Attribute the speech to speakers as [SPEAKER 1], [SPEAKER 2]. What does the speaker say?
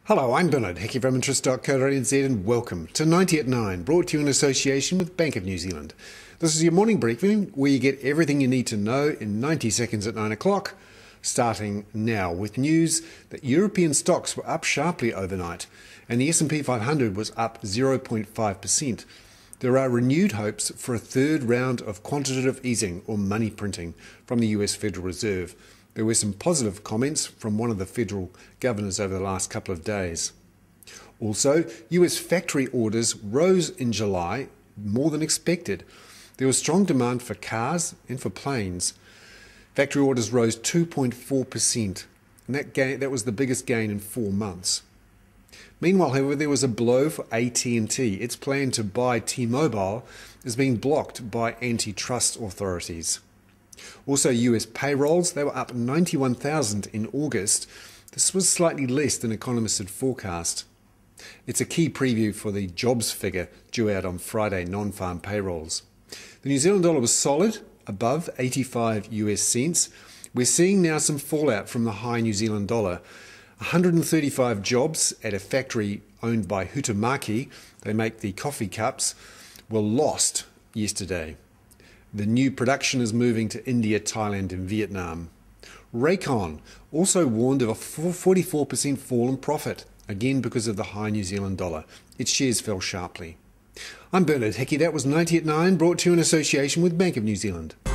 [SPEAKER 1] Hello, I'm Bernard Hickey from Interest.co.nz and welcome to 90 at 9, brought to you in association with Bank of New Zealand. This is your morning briefing where you get everything you need to know in 90 seconds at 9 o'clock, starting now with news that European stocks were up sharply overnight and the S&P 500 was up 0.5%. There are renewed hopes for a third round of quantitative easing or money printing from the US Federal Reserve. There were some positive comments from one of the federal governors over the last couple of days. Also, US factory orders rose in July more than expected. There was strong demand for cars and for planes. Factory orders rose 2.4%, and that was the biggest gain in 4 months. Meanwhile, however, there was a blow for AT&T. Its plan to buy T-Mobile is being blocked by antitrust authorities. Also, US payrolls, they were up 91,000 in August. This was slightly less than economists had forecast. It's a key preview for the jobs figure due out on Friday, non-farm payrolls. The New Zealand dollar was solid, above 85 US cents. We're seeing now some fallout from the high New Zealand dollar. 135 jobs at a factory owned by Huhtamaki, they make the coffee cups, were lost yesterday. The new production is moving to India, Thailand and Vietnam. Raycon also warned of a 44% fall in profit, again because of the high New Zealand dollar. Its shares fell sharply. I'm Bernard Hickey. That was 90 at 9, brought to you in association with Bank of New Zealand.